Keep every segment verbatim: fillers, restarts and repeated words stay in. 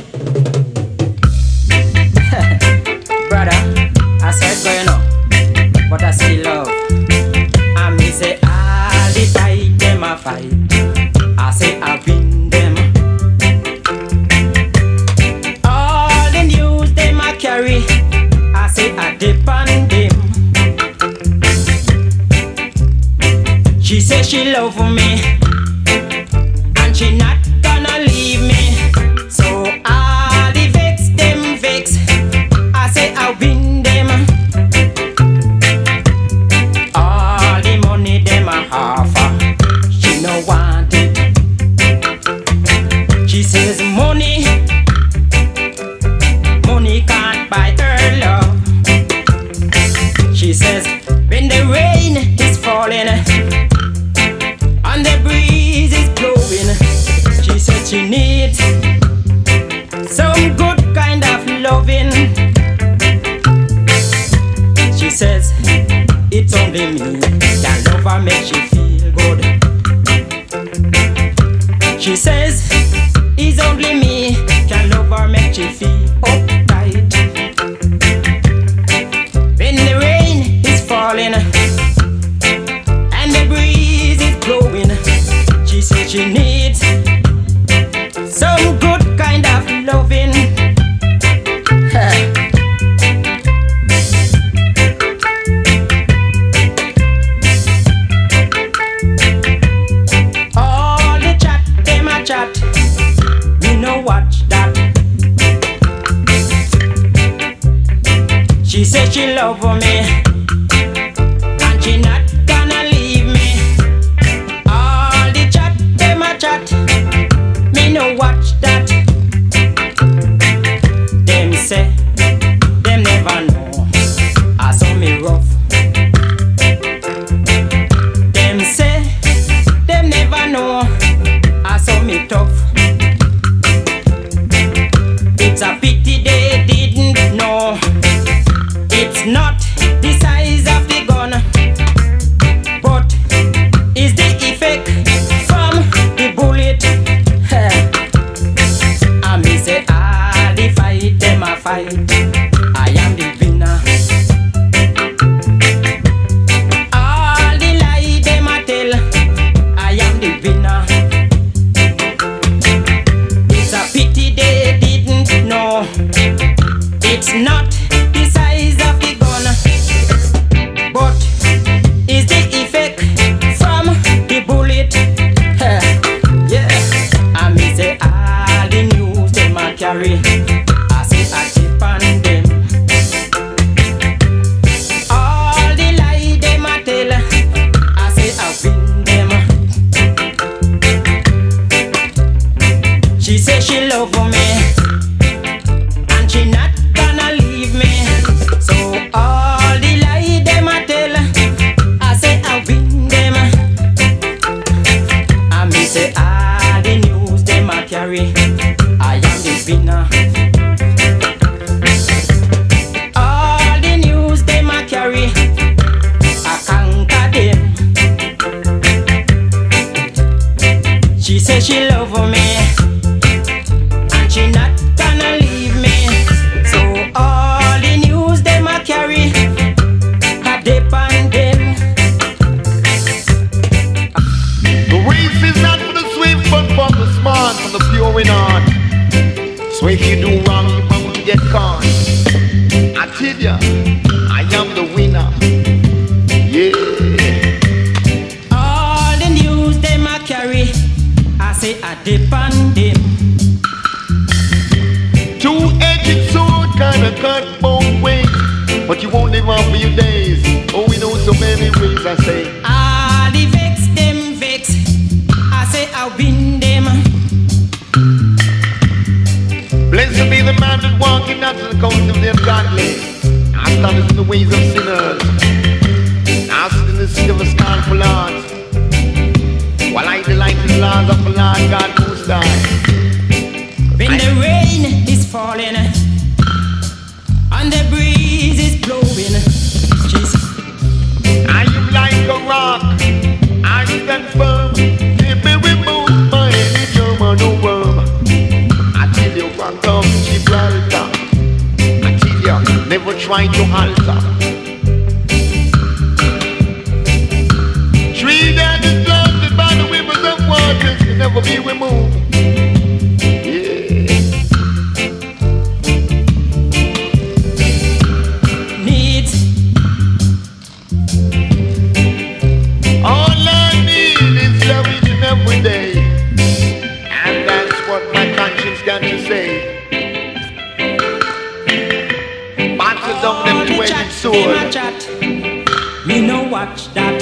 Brother, I said going on, but I still love. I me say all the fight them a fight. I say I win them. All the news them a carry. I say I depend them. She say she love me, and she not gonna leave me. So all the vex them vex. I say I win them. All the money them a offer, she no want it. She says money, money can't buy her love. She says when the rain is falling and the breeze is blowing, she said she needs some good kind of loving. She says it's only me that love her, make you feel good. She says it's only me can love her, make you feel uptight. When the rain is falling and the breeze is blowing, she says she needs some good kind of loving. All the chat, them a chat, me no watch that. She said she love me, and she not gonna leave me. All the chat, them a chat, me no watch that. Them say, them never know I saw me rough. Them say, them never know I saw me tough. It's a pity they didn't know. It's not the size of the gun, but it's the effect from the bullet. I me say all the fight them a fight, I am the winner. All the lie them a tell, I am the winner. It's a pity they didn't know. It's not the size of the gun, but it's the effect from the bullet. Yeah, I me say all the news them a carry, I say I depend them. All the lie them a tell, I say I win them. She say she love me, and she not gonna leave me. So all the lie them a tell, I say I win them. I me say all the news them a carry, I am the winner. All the news them a carry, I conquer them. She say she love me, and she not gonna leave me. So all the news them a carry, I depend them. The race is not for the swift, but for the smart, for the pure in heart. So if you do wrong, you're bound to get caught. I tell ya, I am the winner. Yeah. All the news them a carry, I say I depend them. Two-edged sword kinda cut both ways, but you won't live on for your days. Oh, we know so many ways, I say. All the vex them vex, I say I win them. Blessed be the man that walking not to the coast of the ungodly. I stand in the ways of sinners. I sit in the seat of a scornful heart, while I delight in the laws of the Lord God Most High. When the rain is falling and the breeze is blowing, she's I am like a rock, I stand firm. If me remove my any germ or no worm, I tell you what. One come to Gibraltar. I tell ya, never try to alter. Tree that is planted by the rivers of waters can never be removed. Yeah. Needs. All I need is love each and every day. And that's what my conscience got to say. Answer down them the twenty chat, sword. them a chat. Me no watch that.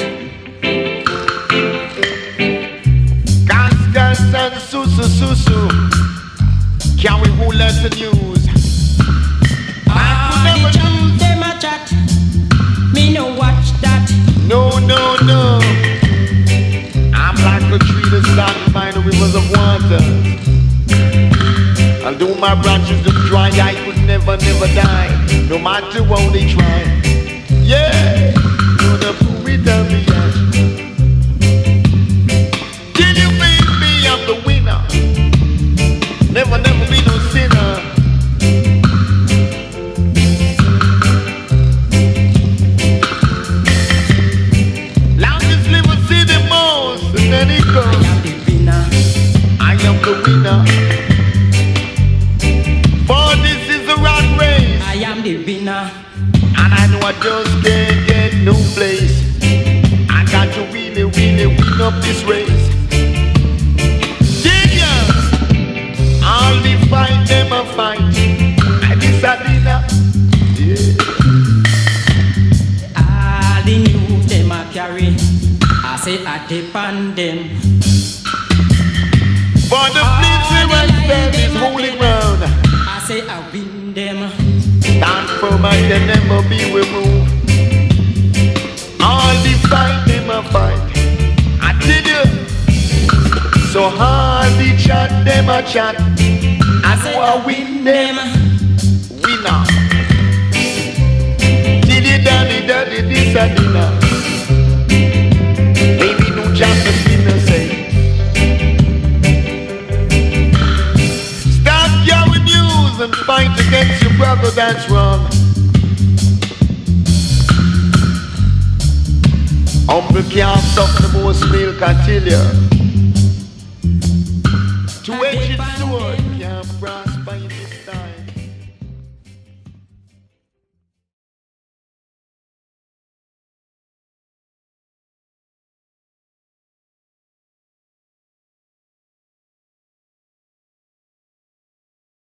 Gas, gas, and susu, susu. Can we who let the news? Ah, the chat, them a chat. Me no watch that. No, no, no. I'm like a tree that's started by the rivers of water. Although my branches are dry, I could never, never die. No matter how they try. Yeah, you're the fool without me yet. Till you make me, I'm the winner. Never, never be no sinner. Longest live a city most, and then it goes. I am the winner. I am the winner. For this is a rat race. I am the winner. And I know I just can't get no place. I got to really, really win up this race. Genius! All the fight, them a fight. And this a dinner. Yeah. All the news them a carry. I say I depend them. For the place where I stand is holy ground. I say I win them. Stand firm and can never be removed. All the fight, them a fight. I tell you. So all the chat, them a chat. I say I win them. Winner. Diddy daddy daddy this a dinner. Baby no just the sinner say. Stop yelling news and fight against your brother that's wrong. Humble can't suck the most milk, I tell ya.